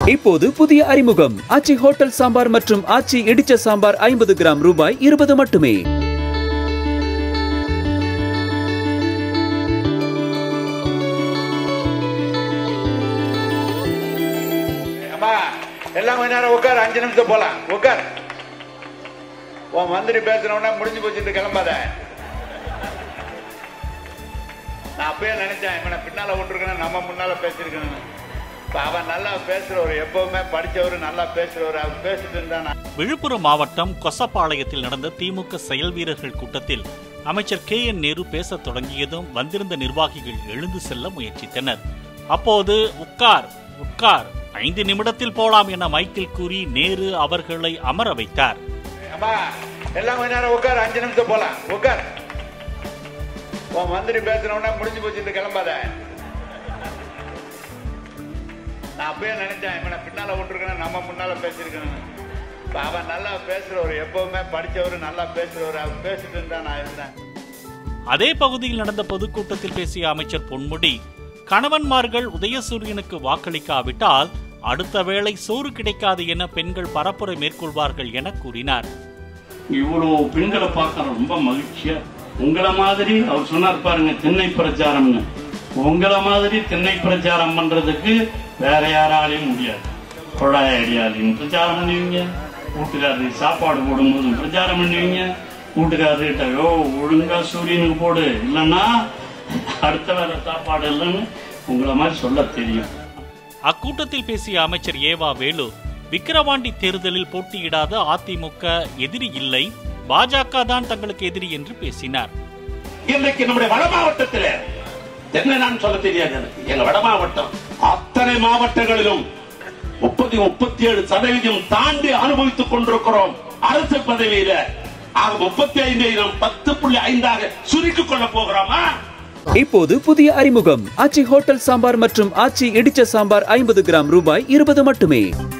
இப்போது புதிய அறிமுகம் ஆச்சி ஹோட்டல் சாம்பார் மற்றும் ஆச்சி இடிச்ச சாம்பார் 50 கிராம் ரூபாய் 20 மட்டுமே. அம்மா எல்லாம் கொஞ்ச நேரம் உட்கார், 5 நிமிஷம் போலாம். உட்கார். உன் மந்திரி பேசுறவனா முடிஞ்சு போச்சுட்டு கிளம்பாத. நான் அப்பயே நினைச்சேன் இவனை பின்னால விட்டுருக்கணும், நம்ம முன்னால பேசிருக்கணும். அவன் நல்லா பேசுறவர், எப்பவுமே படிச்சவர், நல்லா பேசுறவர், அவர் பேசிட்டு இருந்தா. விழுப்புரம் மாவட்டம் கொசப்பாளையத்தில் நடந்த திமுக செயல் வீரர்கள் கூட்டத்தில் அமைச்சர் KN நேரு பேசத் தொடங்கியதும் வந்திருந்த நிர்வாகிகள் எழுந்து செல்ல முயற்சித்தனர். அப்போது உட்கார் உட்கார் 5 நிமிடத்தில் போலாம் என மைக்கில் கூறி நேரு அவர்களை அமர வைத்தார். எல்லாம் கொஞ்ச நேரம் உட்கார், 5 நிமிஷம் போலாம். உட்கார். உன் மந்திரி பேசுறவனா முடிஞ்சு போச்சுட்டு கிளம்பாத. நான் அப்பயே நினைச்சேன் இவனை பின்னால விட்டுருக்கணும், நம்ம முன்னால பேசிருக்கணும். அவன் நல்லா பேசுறவர், எப்பவுமே படிச்சவர், நல்லா பேசுறவர், அவர் பேசிட்டு இருந்தா நான் இருந்தேன். அதே பகுதியில் நடந்த பொதுக்கூட்டத்தில் பேசிய அமைச்சர் பொன்முடி, கணவன்மார்கள் உதயசூரியனுக்கு வாக்களிக்காவிட்டால் அடுத்த வேளை சோறு கிடைக்காது என பெண்கள் பரப்புரை மேற்கொள்வார்கள் என கூறினார். இவ்வளவு பெண்களை பார்க்க ரொம்ப மகிழ்ச்சியா, உங்களை மாதிரி அவர் சொன்னார் பாருங்க, திண்ணை பிரச்சாரம்னு. உங்களை மாதிரி திண்ணை பிரச்சாரம் பண்றதுக்கு வேற யாராலையும் முடியாது. கொடாய் அடியாலையும் பிரச்சாரம் பண்ணுவீங்க, வீட்டுக்காரருக்கு சாப்பாடு போடும்போது பிரச்சாரம் பண்ணுவீங்க, வீட்டுக்காரர்கிட்ட ஒழுங்கா சூரியனுக்கு போடு, இல்லைன்னா அடுத்த வேற சாப்பாடு இல்லைன்னு உங்களை மாதிரி சொல்ல தெரியும். அக்கூட்டத்தில் பேசிய அமைச்சர் ஏவா வேலு, விக்கிரவாண்டி தேர்தலில் போட்டியிடாத அதிமுக எதிரி இல்லை, பாஜக தான் தங்களுக்கு எதிரி என்று பேசினார். இன்றைக்கு நம்முடைய வட மாவட்டத்தில் என்ன நான் சொல்ல தெரியாது, எங்க வட மாவட்டம் அத்தனை மாவட்டங்களிலும் 37% தாண்டி அனுபவித்துக் கொண்டிருக்கிறோம் அரசு பதவியில. 35 நாம் 10.5 சுருக்கிக் கொள்ள போகிறோமா? இப்போது புதிய அறிமுகம் ஆச்சி ஹோட்டல் சாம்பார் மற்றும் ஆச்சி இடிச்ச சாம்பார் 50 கிராம் ரூபாய் 20 மட்டுமே.